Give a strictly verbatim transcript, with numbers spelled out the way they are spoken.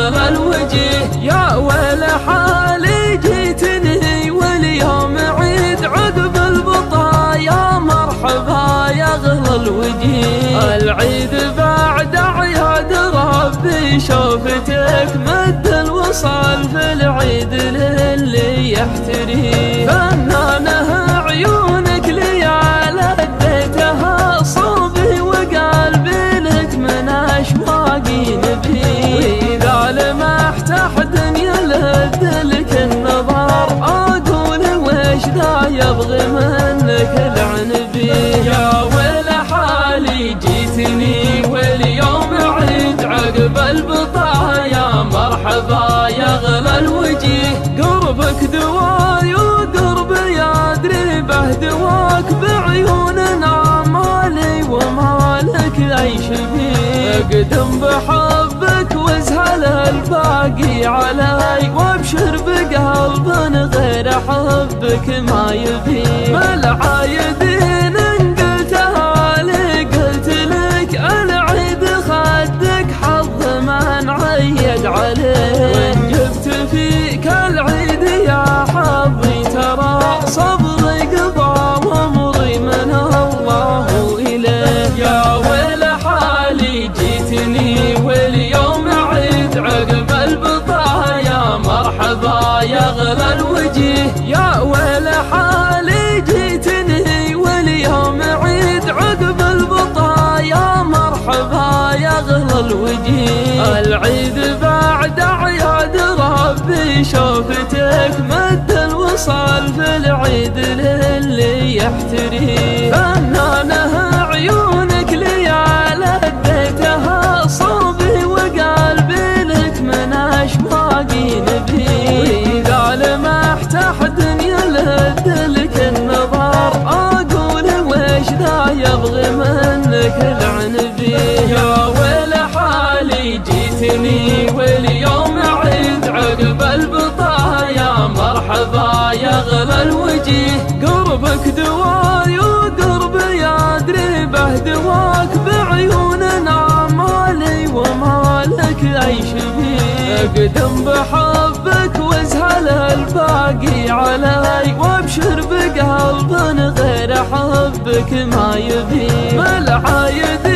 يغلى الوجه. يا ويل حالي جيتني واليوم عيد عقب البطا، يا مرحبا يغلى الوجه. العيد بعد عياد ربي شوفتك مد الوصال في العيد للي يحتري. فنانه عيونك ليال اديتها صوبي وقلبي لك من اشواقي نبي. واذا لمحت احد يلد لك النظر اقول وش ذا يبغي منك العنبي. يا ويل حالي جيتني واليوم عيد عقب البطا، يا مرحبا يغلى الوجه. قربك دواي وقربي ادري به دواك بعيوننا مالي ومالك اي شبيه. اقدم بحبك وازهل الباقي علي وابشر بقلب غير حبك ما يبي. بالعايدين ان قلتها لي قلت لك العيد خدك حظ من عيد عليه. وان جبت فيك العيد يا حظي ترى صبري قضى وامري من الله اليه. يا ويل حالي جيتني واليوم عيد عقب البطا، يا مرحبا يغلى الوجه. يا ويل حالي جيتني واليوم عيد عقب البطا، يا مرحبا يغلى الوجه. العيد بعد عياد ربي شوفتك مد الوصال في العيد للي يحتري. فنانه عيونك ليال اديتها صوبي وقلبي لك من اشواقي نبي. واذا لمحت احد يلد لك النظر اقول وش ذا يبغي منك العنبي. يا ويل حالي جيتني واليوم عيد عقب البطا، يا مرحبا يغلى الوجه. قربك دواي وقربي ادري به دواك بعيوننا مالي ومالك اي شبيه. اقدم بحبك وازهل الباقي علي وابشر بقلب غير حبك ما يبي. بالعايد